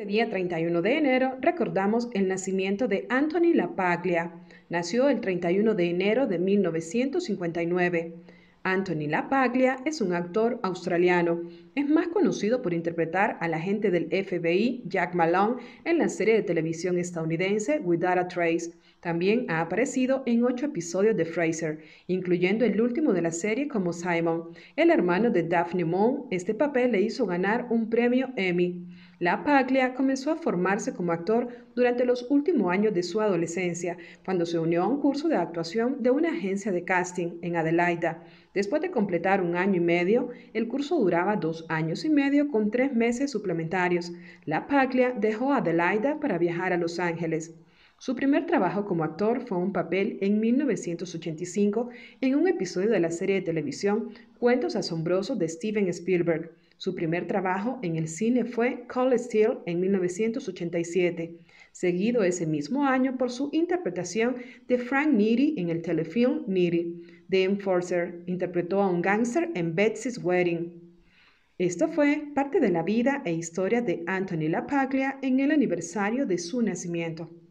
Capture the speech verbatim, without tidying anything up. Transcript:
Este día treinta y uno de enero recordamos el nacimiento de Anthony LaPaglia. Nació el treinta y uno de enero de mil novecientos cincuenta y nueve. Anthony LaPaglia es un actor australiano. Es más conocido por interpretar al agente del F B I Jack Malone en la serie de televisión estadounidense Without a Trace. También ha aparecido en ocho episodios de Frasier, incluyendo el último de la serie como Simon, el hermano de Daphne Moon. Este papel le hizo ganar un premio Emmy. LaPaglia comenzó a formarse como actor durante los últimos años de su adolescencia, cuando se unió a un curso de actuación de una agencia de casting en Adelaida. Después de completar un año y medio, el curso duraba dos años y medio con tres meses suplementarios. LaPaglia dejó Adelaida para viajar a Los Ángeles. Su primer trabajo como actor fue un papel en mil novecientos ochenta y cinco en un episodio de la serie de televisión Cuentos Asombrosos de Steven Spielberg. Su primer trabajo en el cine fue Cold Steel en mil novecientos ochenta y siete, seguido ese mismo año por su interpretación de Frank Nitti en el telefilm Nitti. The Enforcer interpretó a un gángster en Betsy's Wedding. Esto fue parte de la vida e historia de Anthony LaPaglia en el aniversario de su nacimiento.